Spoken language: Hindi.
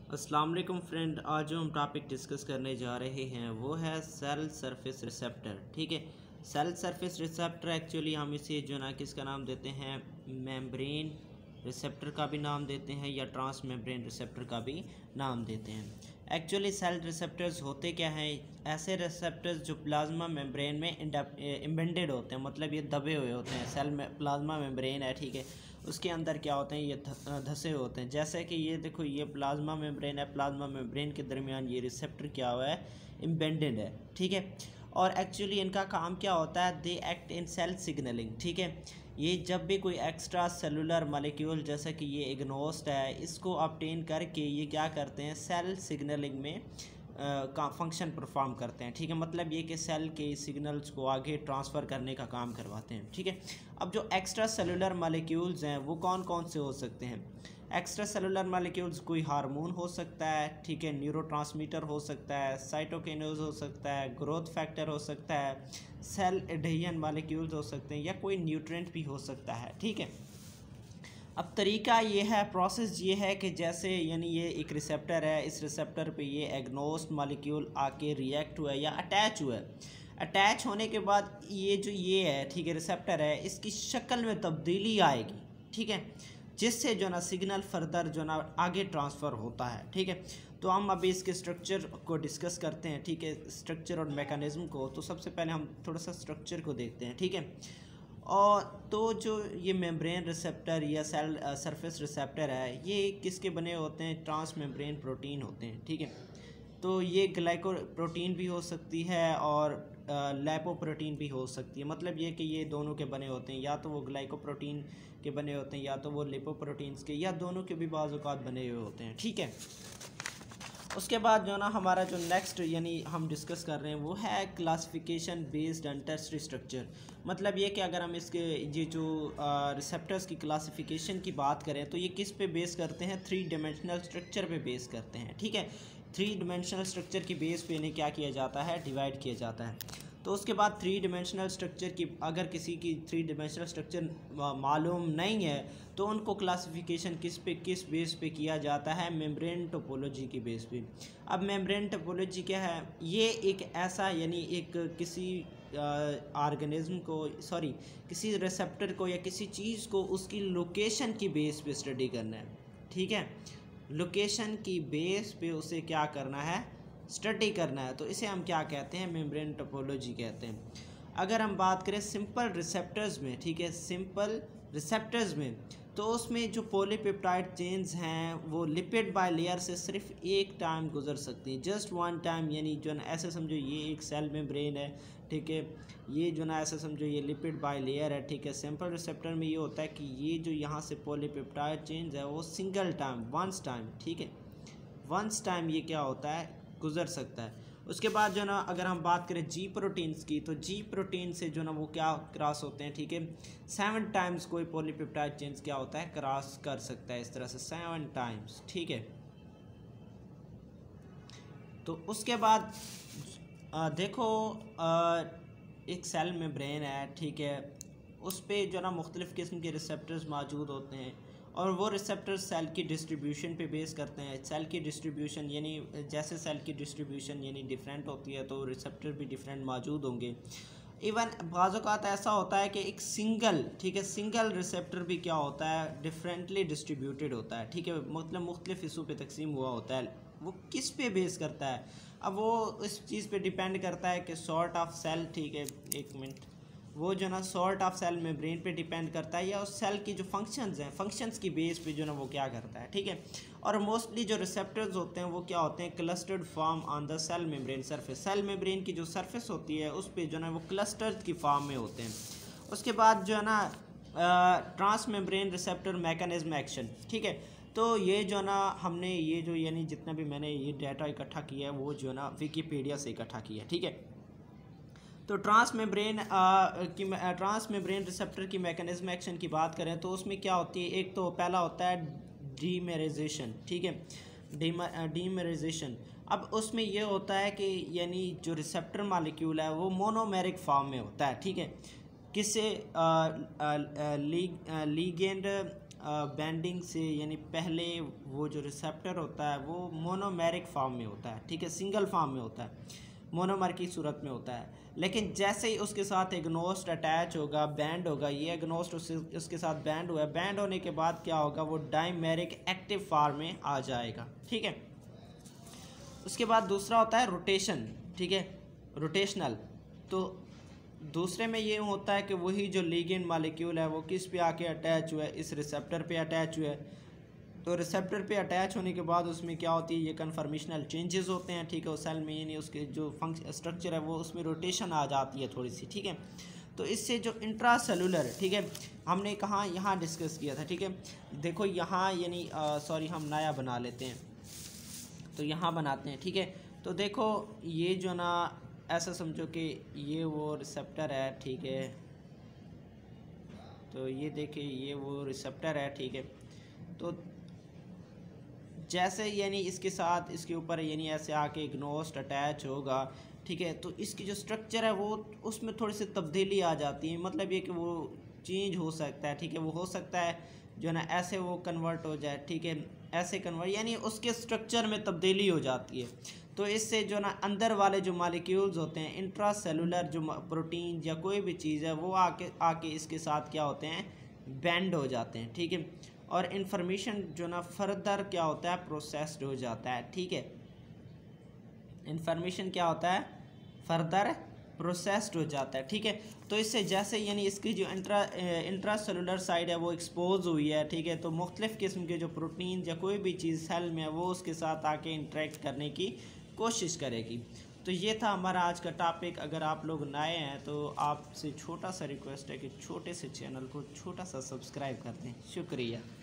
अस्सलाम वालेकुम फ्रेंड। आज जो हम टॉपिक डिस्कस करने जा रहे हैं वो है सेल सरफेस रिसेप्टर। ठीक है, सेल सरफेस रिसेप्टर एक्चुअली हम इसे जो ना किसका नाम देते हैं, मेम्ब्रेन रिसेप्टर का भी नाम देते हैं या ट्रांस मेम्ब्रेन रिसेप्टर का भी नाम देते हैं। एक्चुअली सेल रिसेप्टर्स होते क्या हैं, ऐसे रिसेप्टर्स जो प्लाज्मा मेम्ब्रेन में एम्बेडेड होते हैं, मतलब ये दबे हुए होते हैं। सेल में प्लाज्मा मेम्ब्रेन है, ठीक है, उसके अंदर क्या होते हैं, ये धसे होते हैं। जैसे कि ये देखो, ये प्लाज्मा मेम्ब्रेन है, प्लाज्मा मेम्ब्रेन के दरमियान ये रिसेप्टर क्या हुआ है, एम्बेडेड है। ठीक है, और एक्चुअली इनका काम क्या होता है, they act in cell signalling. ठीक है, ये जब भी कोई एक्स्ट्रा सेलुलर मॉलिक्यूल जैसा कि ये इग्नोस्ट है, इसको ऑब्टेन करके ये क्या करते हैं, सेल सिग्नलिंग में का फंक्शन परफॉर्म करते हैं। ठीक है, मतलब ये कि सेल के सिग्नल्स को आगे ट्रांसफ़र करने का काम करवाते हैं। ठीक है, अब जो एक्स्ट्रा सेलुलर मॉलिक्यूल्स हैं वो कौन कौन से हो सकते हैं। एक्स्ट्रा सेलुलर मॉलिक्यूल्स कोई हार्मोन हो सकता है, ठीक है, न्यूरोट्रांसमीटर हो सकता है, साइटोकिनेज हो सकता है, ग्रोथ फैक्टर हो सकता है, सेल एडेहियन मॉलिक्यूल्स हो सकते हैं, या कोई न्यूट्रिएंट भी हो सकता है। ठीक है, अब तरीका ये है, प्रोसेस ये है कि जैसे यानी ये एक रिसेप्टर है, इस रिसेप्टर पे ये एग्नोस्ट मॉलिक्यूल आके रिएक्ट हुआ है या अटैच हुआ है। अटैच होने के बाद ये जो ये है, ठीक है, रिसेप्टर है, इसकी शक्ल में तब्दीली आएगी। ठीक है, जिससे जो ना सिग्नल फर्दर जो ना आगे ट्रांसफ़र होता है। ठीक है, तो हम अभी इसके स्ट्रक्चर को डिस्कस करते हैं। ठीक है, स्ट्रक्चर और मैकेनिज़्म को। तो सबसे पहले हम थोड़ा सा स्ट्रक्चर को देखते हैं। ठीक है, और तो जो ये मेम्ब्रेन रिसेप्टर या सेल सरफेस रिसेप्टर है, ये किसके बने होते हैं, ट्रांस मेम्ब्रेन प्रोटीन होते हैं। ठीक है, तो ये ग्लाइको प्रोटीन भी हो सकती है और लैपोप्रोटीन भी हो सकती है। मतलब ये कि ये दोनों के बने होते हैं, या तो वो ग्लाइको प्रोटीन के बने होते हैं या तो वो लिपोप्रोटीन्स के, या दोनों के भी बाज़ औक़ात बने हुए होते हैं। ठीक है, उसके बाद जो ना हमारा जो नेक्स्ट यानी हम डिस्कस कर रहे हैं वो है classification based on tertiary structure. मतलब ये कि अगर हम इसके ये जो रिसेप्टर्स की क्लासिफिकेशन की बात करें तो ये किस पे बेस करते हैं, 3 डायमेंशनल स्ट्रक्चर पे बेस करते हैं। ठीक है, 3 डायमेंशनल स्ट्रक्चर की बेस पे इन्हें क्या किया जाता है, डिवाइड किया जाता है। तो उसके बाद 3 डायमेंशनल स्ट्रक्चर की, अगर किसी की 3 डायमेंशनल स्ट्रक्चर मालूम नहीं है तो उनको क्लासिफिकेशन किस बेस पे किया जाता है, मेम्ब्रेन टोपोलॉजी की बेस पे। अब मेम्ब्रेन टोपोलॉजी क्या है, ये एक ऐसा यानी एक किसी ऑर्गेनिज्म को, सॉरी, किसी रिसेप्टर को या किसी चीज़ को उसकी लोकेशन की बेस पे स्टडी करना है। ठीक है, लोकेशन की बेस पे उसे क्या करना है, स्टडी करना है। तो इसे हम क्या कहते हैं, मेम्ब्रेन टोपोलॉजी कहते हैं। अगर हम बात करें सिंपल रिसेप्टर्स में, ठीक है, सिंपल रिसेप्टर्स में, तो उसमें जो पॉलीपेप्टाइड चेन्स हैं वो लिपिड बाय लेयर से सिर्फ एक टाइम गुजर सकती हैं, जस्ट वन टाइम। यानी जो ना ऐसे समझो ये एक सेल मेम्ब्रेन है, ठीक है, ये जो ना ऐसे समझो ये लिपिड बाय लेयर है। ठीक है, सिंपल रिसेप्टर में ये होता है कि ये जो यहाँ से पॉलीपेप्टाइड चेन्स है वो सिंगल टाइम, वंस टाइम, ठीक है, वंस टाइम ये क्या होता है, गुजर सकता है। उसके बाद जो ना अगर हम बात करें जी प्रोटीन्स की, तो जी प्रोटीन से जो ना वो क्या क्रॉस होते हैं, ठीक है, 7 टाइम्स कोई पॉलीपेप्टाइड चेन्स क्या होता है, क्रॉस कर सकता है, इस तरह से 7 टाइम्स। ठीक है, तो उसके बाद देखो, एक सेल में ब्रेन है, ठीक है, उस पर जो ना मुख्तलिफ़ किस्म के रिसेप्टर्स मौजूद होते हैं और वो रिसेप्टर्स सेल की डिस्ट्रीब्यूशन पे बेस करते हैं। सेल की डिस्ट्रीब्यूशन यानी जैसे सेल की डिस्ट्रीब्यूशन यानी डिफरेंट होती है तो रिसेप्टर भी डिफरेंट मौजूद होंगे। इवन बाज़ औक़ात ऐसा होता है कि एक सिंगल, ठीक है, सिंगल रिसेप्टर भी क्या होता है, डिफरेंटली डिस्ट्रीब्यूटेड होता है। ठीक है, मतलब मुख्तलिफ़ हिस्सों पे तकसीम हुआ होता है। वो किस पे बेस करता है, अब वो इस चीज़ पे डिपेंड करता है कि सॉर्ट ऑफ सेल, ठीक है, एक मिनट, वो जो ना सॉर्ट ऑफ सेल में ब्रेन पे डिपेंड करता है, या उस सेल की जो फंक्शंस हैं, फंक्शंस की बेस पे जो ना वो क्या करता है। ठीक है, और मोस्टली जो रिसेप्टर्स होते हैं वो क्या होते हैं, clustered form on the cell membrane surface. Cell membrane की जो सरफेस होती है उस पर जो ना वो क्लस्टर्स की फॉर्म में होते हैं। उसके बाद जो है ना transmembrane receptor mechanism action. ठीक है, तो ये जो ना हमने ये जो यानी जितना भी मैंने ये डाटा इकट्ठा किया है वो जो ना विकीपीडिया से इकट्ठा किया है। ठीक है, तो ट्रांस मेम्ब्रेन रिसेप्टर की मैकेनिज्म एक्शन की बात करें तो उसमें क्या होती है, एक तो पहला होता है डीमेराइजेशन। ठीक है, डीमेराइजेशन। अब उसमें ये होता है कि यानी जो रिसेप्टर मॉलिक्यूल है वो मोनोमेरिक फॉर्म में होता है। ठीक है, किससे, लीगेंड बैंडिंग से, यानी पहले वो जो रिसेप्टर होता है वो मोनोमेरिक फॉर्म में होता है, ठीक है, सिंगल फॉर्म में होता है, मोनोमर की सूरत में होता है। लेकिन जैसे ही उसके साथ एग्नोस्ट अटैच होगा, बैंड होगा, ये एग्नोस्ट उसके साथ बैंड हुआ है, बैंड होने के बाद क्या होगा, वो डाइमेरिक एक्टिव फॉर्म में आ जाएगा, ठीक है। उसके बाद दूसरा होता है रोटेशन, ठीक है, रोटेशनल। तो दूसरे में ये होता है कि वही जो लिगेंड मॉलिक्यूल है वो किस पे आके अटैच हुआ है, इस रिसेप्टर पे अटैच हुआ है। तो रिसेप्टर पे अटैच होने के बाद उसमें क्या होती है, ये कन्फर्मेशनल चेंजेस होते हैं, ठीक है, उस सेल में, यानी उसके जो फंक्शन स्ट्रक्चर है वो उसमें रोटेशन आ जाती है थोड़ी सी, ठीक है। तो इससे जो इंट्रा सेलुलर, ठीक है, हमने कहाँ यहाँ डिस्कस किया था, ठीक है। देखो यहाँ यानी सॉरी हम नया बना लेते हैं, तो यहाँ बनाते हैं, ठीक है। तो देखो ये जो ना ऐसा समझो कि ये वो रिसेप्टर है, ठीक है। तो ये देखिए ये वो रिसेप्टर है, ठीक है। तो जैसे यानी इसके साथ इसके ऊपर यानी ऐसे आके इग्नोस्ट अटैच होगा, ठीक है। तो इसकी जो स्ट्रक्चर है वो उसमें थोड़ी सी तब्दीली आ जाती है, मतलब ये कि वो चेंज हो सकता है, ठीक है। वो हो सकता है जो है ना ऐसे वो कन्वर्ट हो जाए, ठीक है, ऐसे कन्वर्ट, यानी उसके स्ट्रक्चर में तब्दीली हो जाती है। तो इससे जो ना अंदर वाले जो मॉलिक्यूल्स होते हैं, इंट्रा सेलुलर जो प्रोटीन या कोई भी चीज़ है वो आके इसके साथ क्या होते हैं, बैंड हो जाते हैं, ठीक है। और इन्फॉर्मेशन जो ना फर्दर क्या होता है, प्रोसेस्ड हो जाता है, ठीक है। इन्फॉर्मेशन क्या होता है, फर्दर प्रोसेस्ड हो जाता है, ठीक है। तो इससे जैसे यानी इसकी जो इंट्रा सेलुलर साइड है वो एक्सपोज हुई है, ठीक है। तो मुख्तलिफ़ किस्म के जो प्रोटीन या कोई भी चीज़ सेल में है वो उसके साथ आके इंटरेक्ट करने की कोशिश करेगी। तो ये था हमारा आज का टॉपिक। अगर आप लोग नए हैं तो आपसे छोटा सा रिक्वेस्ट है कि छोटे से चैनल को छोटा सा सब्सक्राइब कर दें। शुक्रिया।